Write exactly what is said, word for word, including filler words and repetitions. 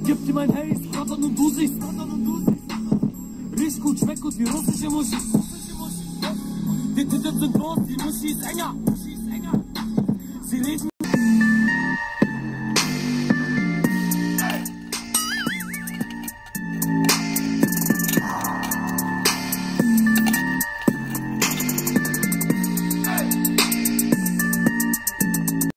Gib dir mein Haze, Bratan und du siehst. Riecht gut, schmeckt gut wie russische Muschis. Die Titten sind groß, die Muschi ist enger. Sie reden